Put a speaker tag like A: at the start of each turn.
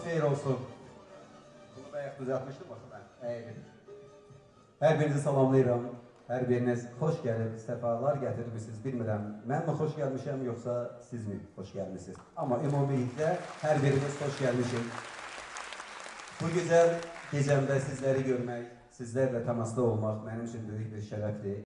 A: xeyir olsun. Bunu bayaq düzəltmişdim, baxın mən. Hər birinizi salamlayıram. Hər biriniz xoş gəlib, səfalar gətirmişsiniz, bilmirəm. Mən mi xoş gəlmişəm, yoxsa siz mi xoş gəlmişsiniz? Amma ümumilikdə hər biriniz xoş gəlmişim. Bu gözəl gecəmdə sizləri görmək, sizlərlə təmasda olmaq mənim üçün böyük bir şərəfdir.